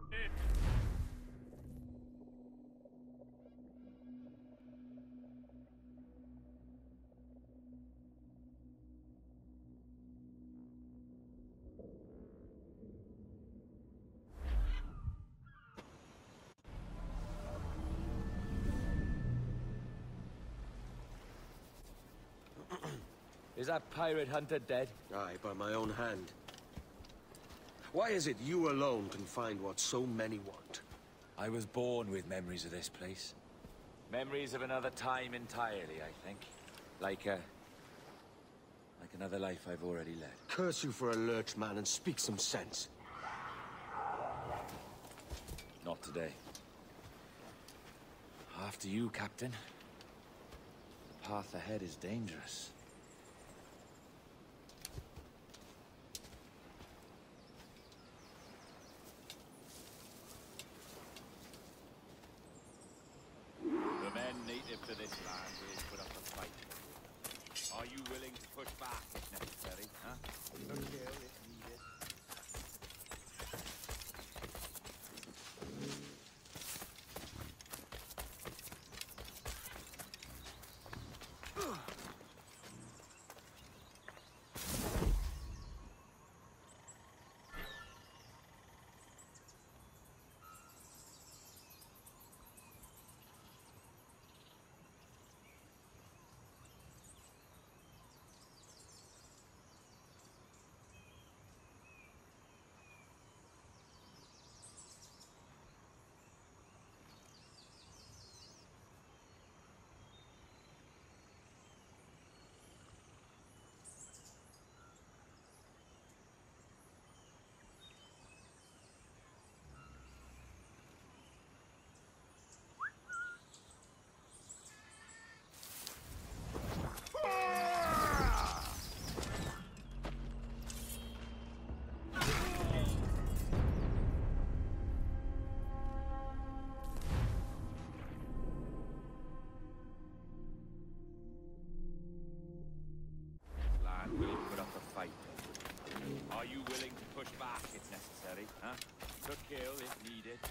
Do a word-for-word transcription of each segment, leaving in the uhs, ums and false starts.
Is that pirate hunter dead? Aye, by my own hand. Why is it you alone can find what so many want? I was born with memories of this place. Memories of another time entirely, I think. Like, uh... like another life I've already led. Curse you for a lurch, man, and speak some sense. Not today. After you, Captain. The path ahead is dangerous. The men native to this land will put up a fight. Are you willing to push back if necessary, huh? No kill if needed. Will put up a fight. Are you willing to push back if necessary, huh? To kill if needed.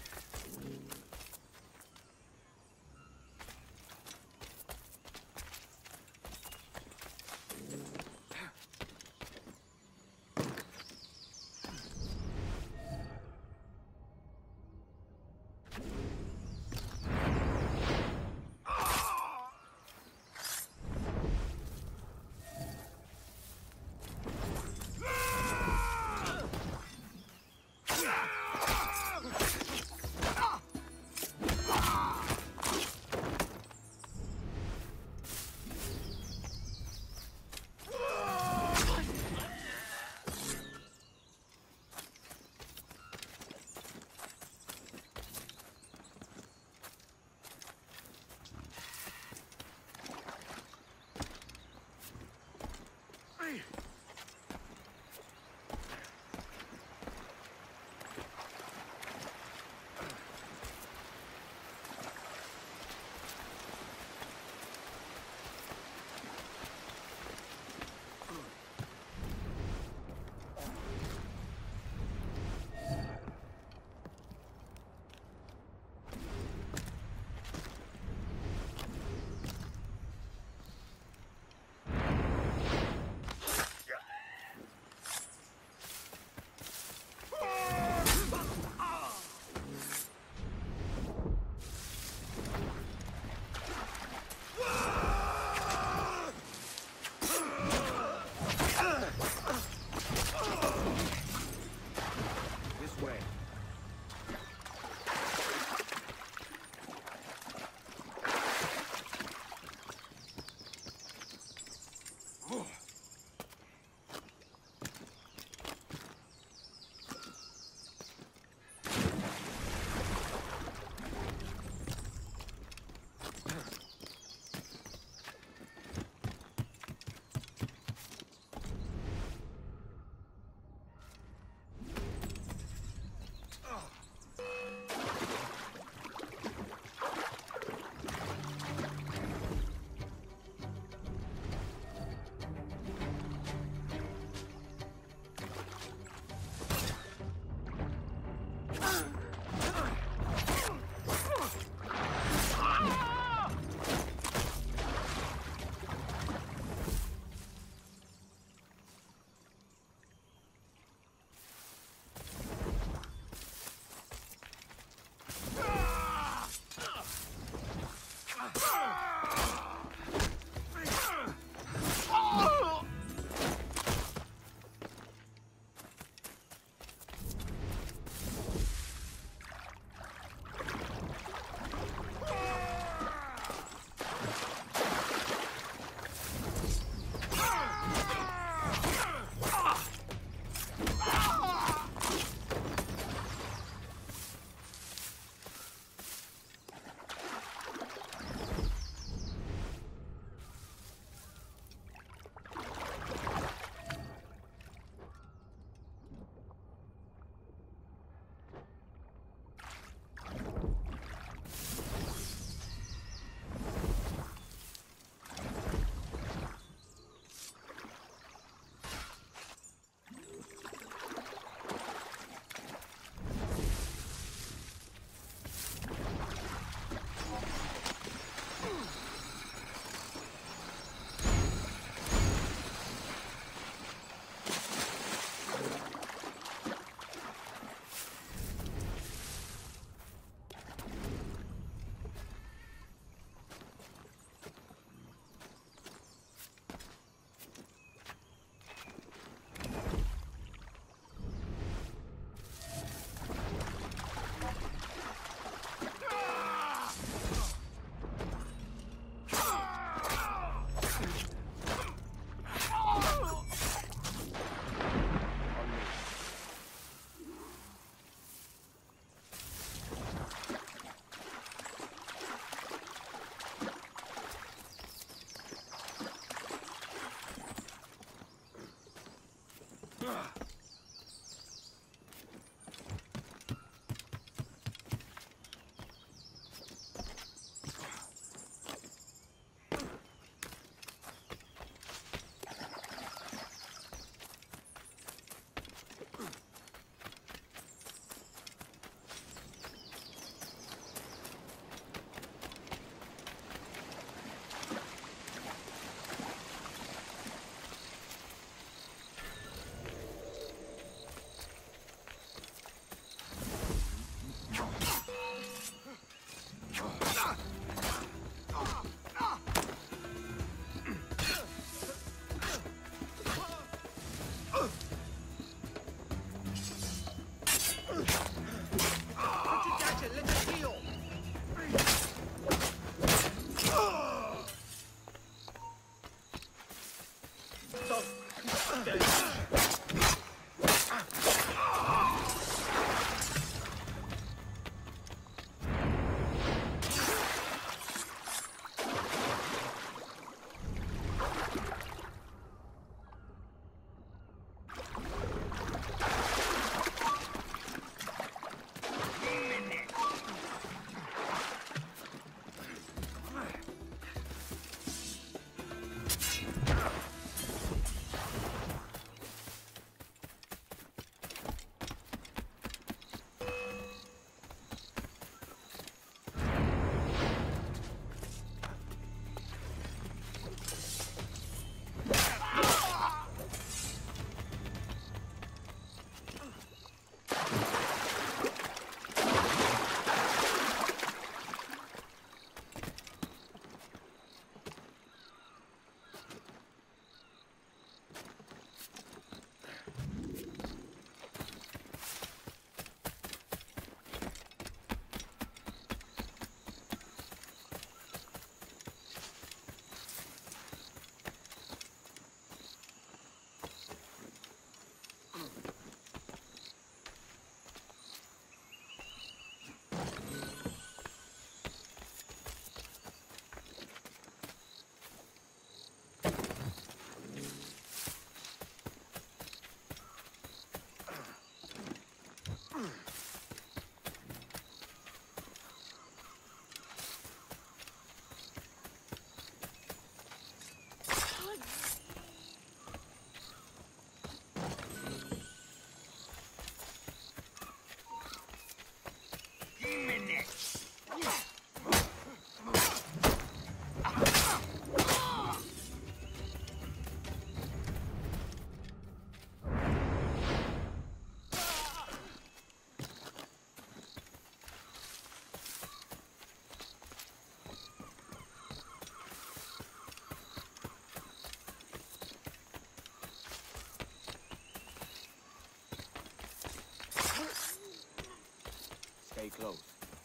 stay close.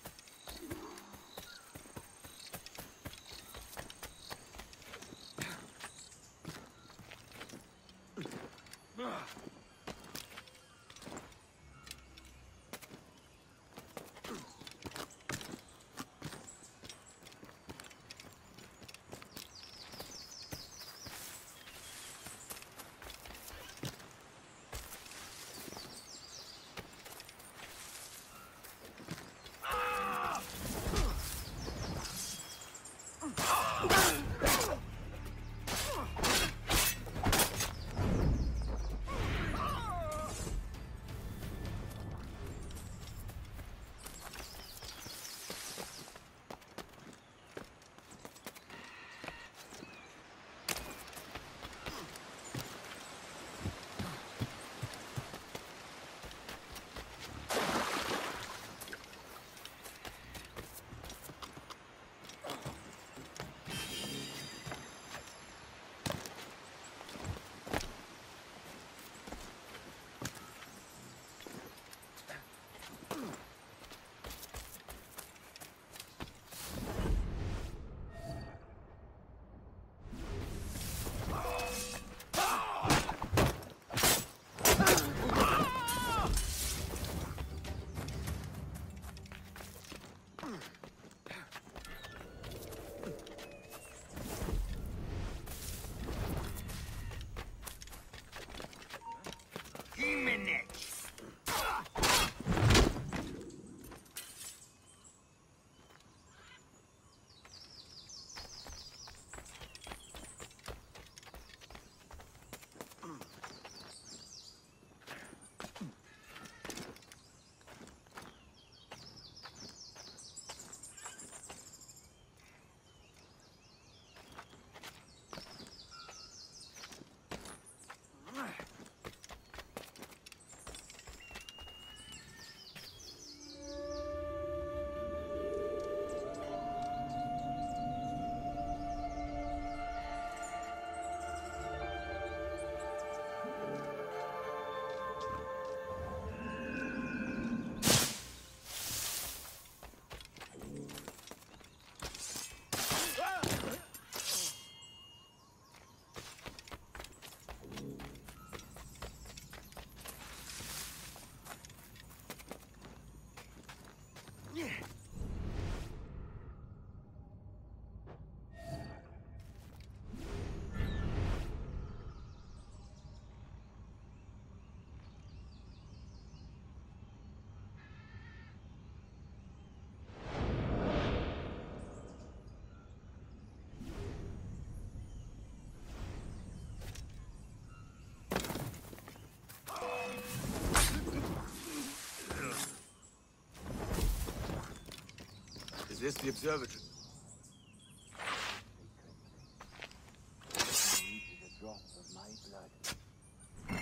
Is this the observatory? A drop of my blood.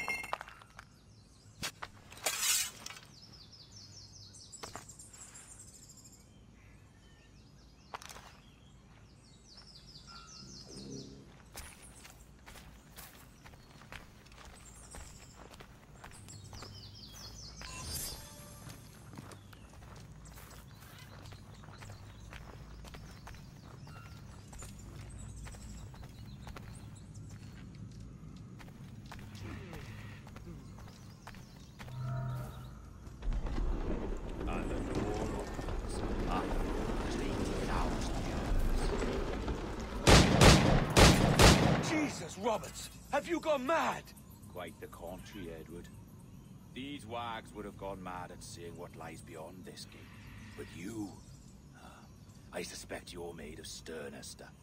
Jesus, Roberts! Have you gone mad? Quite the contrary, Edward. These wags would have gone mad at seeing what lies beyond this gate. But you... Uh, I suspect you're made of sterner stuff.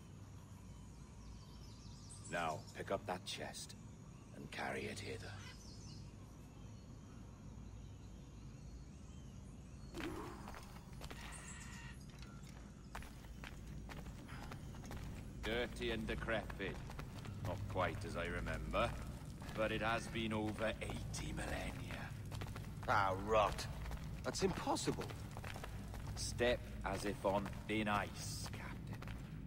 Now, pick up that chest and carry it hither. Dirty and decrepit. Not quite as I remember, but it has been over eighty millennia. Ah, rot. That's impossible. Step as if on thin ice, Captain.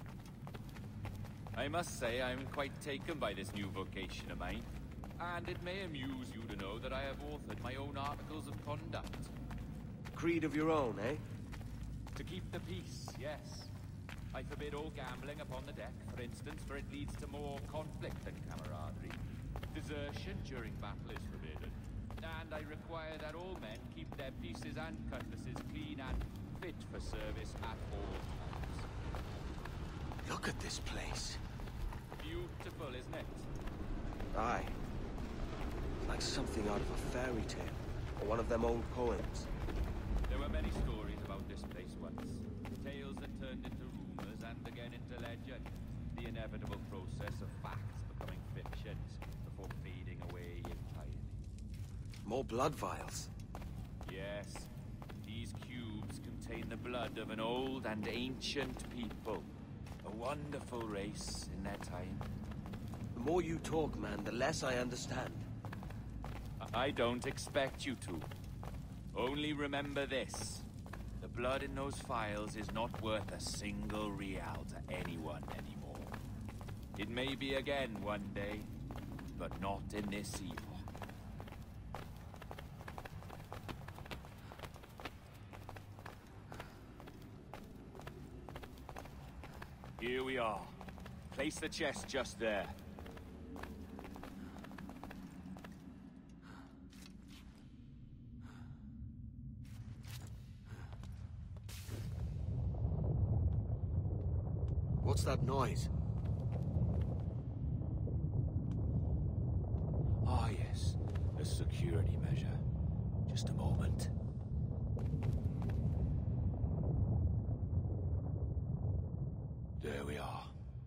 I must say I'm quite taken by this new vocation of mine, and it may amuse you to know that I have authored my own articles of conduct. creed of your own, eh? To keep the peace, yes. I forbid all gambling upon the deck, for instance, for it leads to more conflict than camaraderie. Desertion during battle is forbidden. And I require that all men keep their pieces and cutlasses clean and fit for service at all times. Look at this place. Beautiful, isn't it? Aye. Like something out of a fairy tale, or one of them old poems. There were many stories about this place once. Tales that turned into rumors and again into legend. The inevitable process of facts becoming fictions before fading away entirely. More blood vials. Yes. These cubes contain the blood of an old and ancient people. A wonderful race in their time. The more you talk, man, the less I understand. I don't expect you to. Only remember this. The blood in those files is not worth a single real to anyone anymore. It may be again one day, but not in this epoch. Here we are. Place the chest just there. What's that noise? Ah, yes. A security measure. Just a moment. There we are.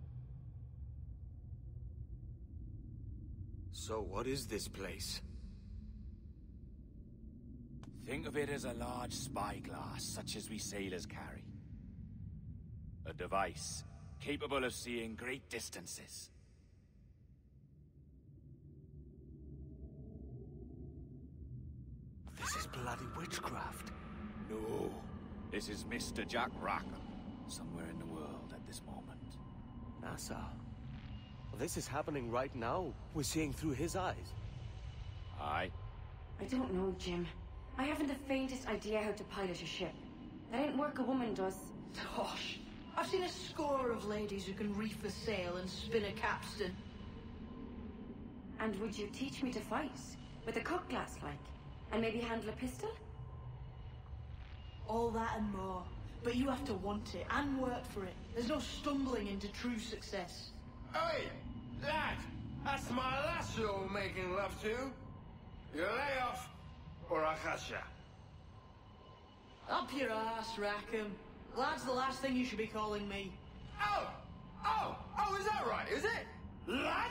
So what is this place? Think of it as a large spyglass, such as we sailors carry. A device capable of seeing great distances. This is bloody witchcraft. No, this is Mister Jack Rackham, somewhere in the world at this moment. Nasa. Well, this is happening right now. We're seeing through his eyes. Aye. I don't know, Jim. I haven't the faintest idea how to pilot a ship. That ain't work a woman does. Tosh. I've seen a score of ladies who can reef a sail and spin a capstan. And would you teach me to fight? With a cutlass, like? And maybe handle a pistol? All that and more. But you have to want it and work for it. There's no stumbling into true success. Oi, lad! That's my lass you're making love to. You lay off, or I catch ya. Up your ass, Rackham. Lad's the last thing you should be calling me. Oh! Oh! Oh, is that right, is it? Lad?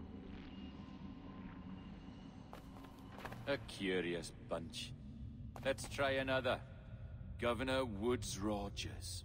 A curious bunch. Let's try another. Governor Woodes Rogers.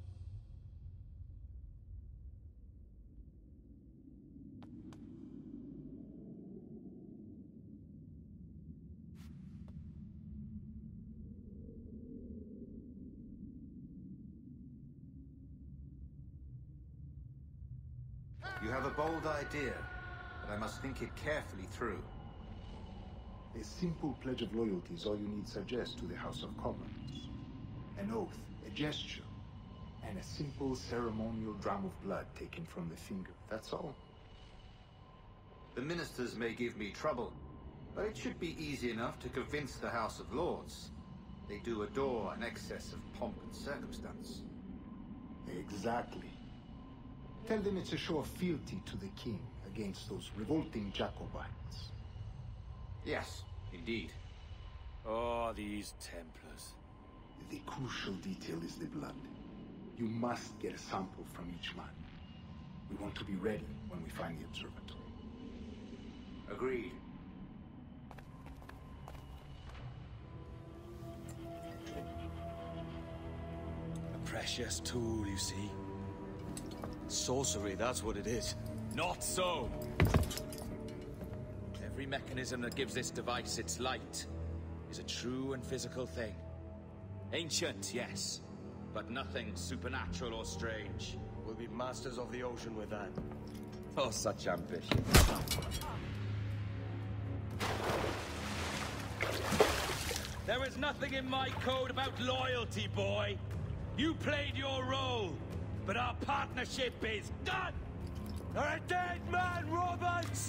You have a bold idea, but I must think it carefully through. A simple pledge of loyalty is all you need suggest to the House of Commons. An oath, a gesture, and a simple ceremonial dram of blood taken from the finger. That's all. The ministers may give me trouble, but it should be easy enough to convince the House of Lords. They do adore an excess of pomp and circumstance. Exactly. Tell them it's a show of fealty to the king against those revolting Jacobites. Yes, indeed. Oh, these Templars. The crucial detail is the blood. You must get a sample from each man. We want to be ready when we find the observatory. Agreed. A precious tool, you see. Sorcery, that's what it is. Not so! Every mechanism that gives this device its light is a true and physical thing. Ancient, yes, but nothing supernatural or strange. We'll be masters of the ocean with that. Oh, such ambition. There was nothing in my code about loyalty, boy. You played your role, but our partnership is done! You're a dead man, Roberts!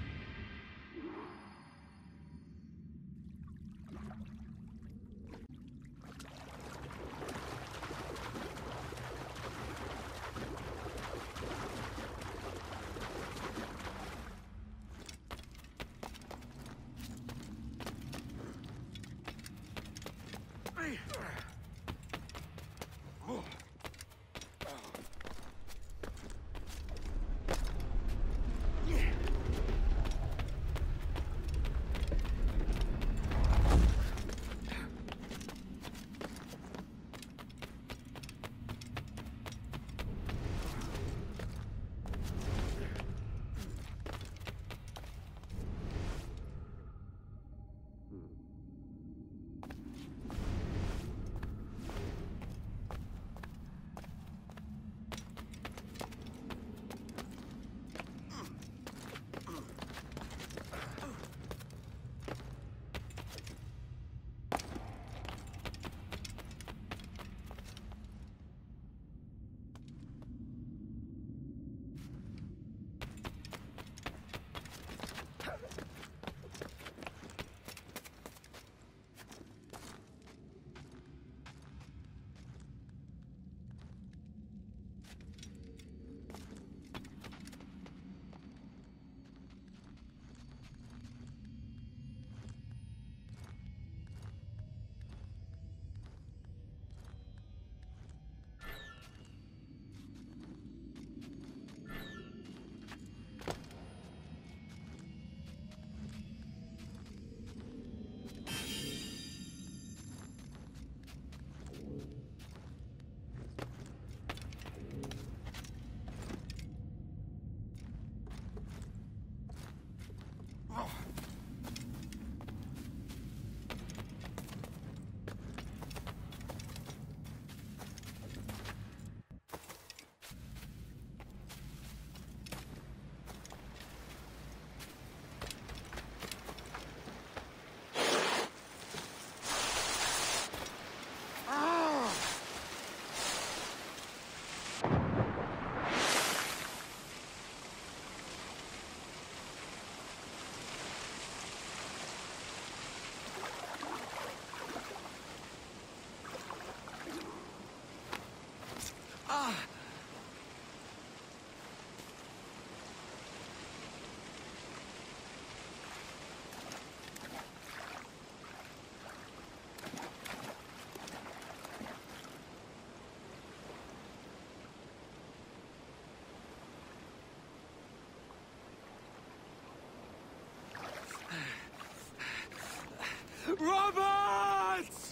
Roberts!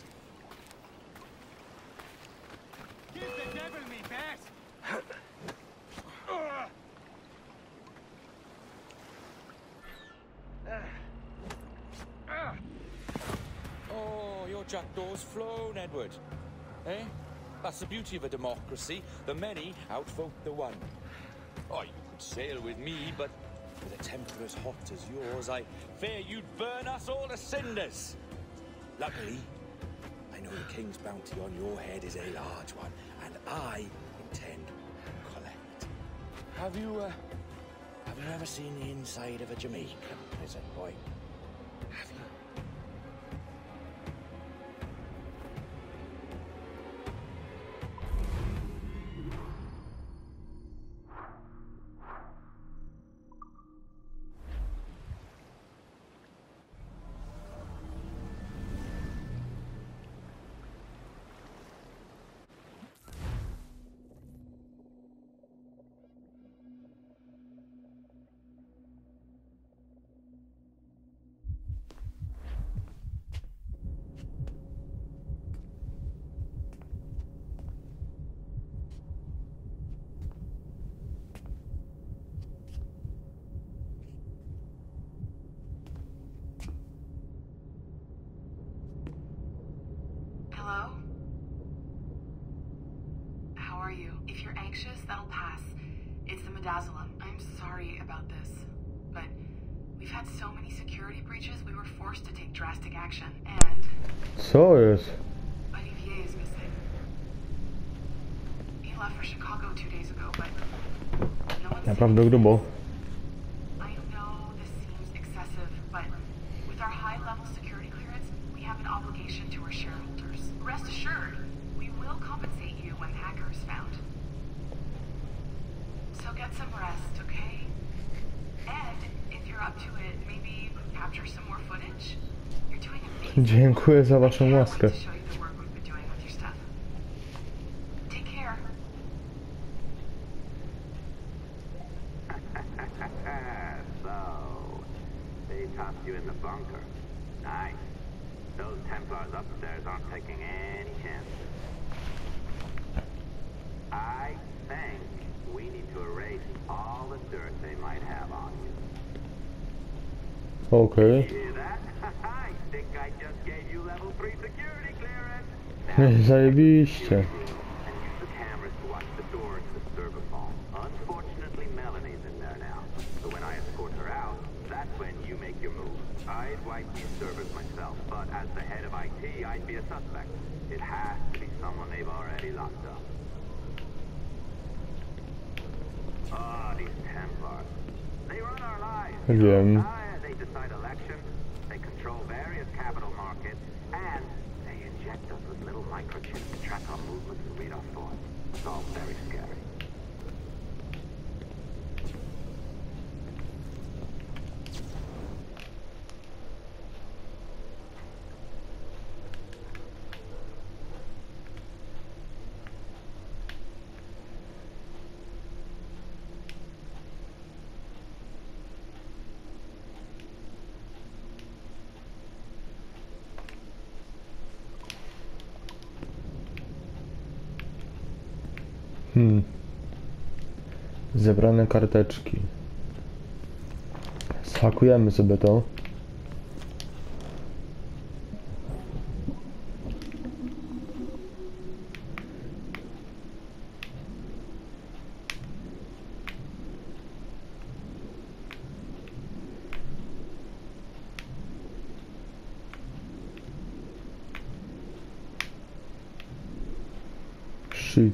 Give the devil me bat! Oh, your jackdaw's flown, Edward. Eh? That's the beauty of a democracy. The many outvote the one. Oh, you could sail with me, but with a temper as hot as yours, I fear you'd burn us all to cinders. Luckily, I know the king's bounty on your head is a large one, and I intend to collect. Have you, uh, have you ever seen the inside of a Jamaican prison, boy? Have you? Hello? How are you? If you're anxious, that'll pass. It's the midazolam. I'm sorry about this, but We've had so many security breaches, we were forced to take drastic action, and Co jest? Olivier is missing. He left for Chicago two days ago, but no one's Naprawdę grubo. I know this seems excessive, but with our high-level security clearance, we have an obligation to our shareholders. Rest assured, we will compensate you when the hacker is found. So get some rest, okay? And if you're up to it, maybe capture some more footage? You're doing amazing. Dziękuję za waszą łaskę. To show you the work we've been doing with your stuff. Take care. So, they tossed you in the bunker. Nice. Those Templars upstairs aren't taking any chances. I think we need to erase all the dirt they might have on you. Okej. You hear that? I think I just gave you level three security clearance. Zajebiście. And use the cameras to watch the door to the server phone. Unfortunately, Melanie's in there now. So when I escort her out, that's when you make your move. I'd wipe these servers myself, but as the head of I T, I'd be a suspect. It has to be someone they've already locked up. Ah, these Templars. They run our lives. Wiem. Ah, they decide elections, they control various capital markets, and they inject us with little microchips to track our movements and read our thoughts. It's all very scary. Hmm. Zebrane karteczki. Zhakujemy sobie to. Shit.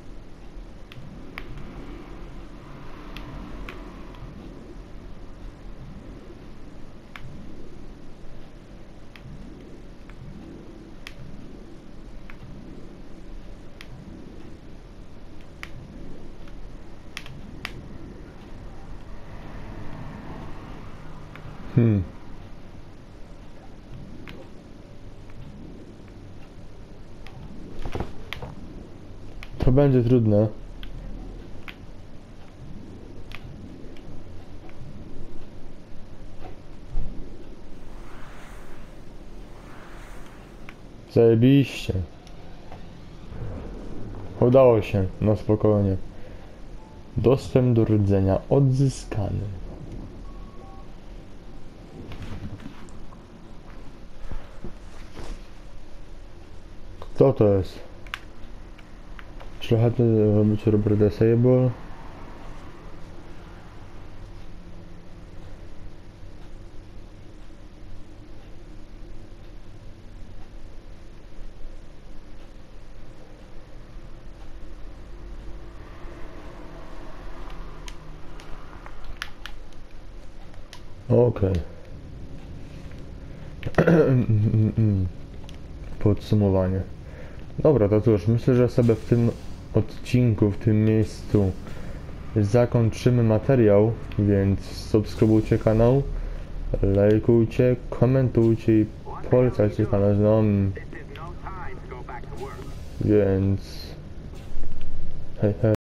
Hmm. To będzie trudne. Zajebiście. Udało się, no spokojnie. Dostęp do rdzenia odzyskany. Co to jest? Szlachetny robić Robert Disable. Okej. Podsumowanie. Dobra, to cóż, myślę, że sobie w tym odcinku, w tym miejscu zakończymy materiał, więc subskrybujcie kanał, lajkujcie, komentujcie i polecajcie kanał znajomym. Więc hej, hej.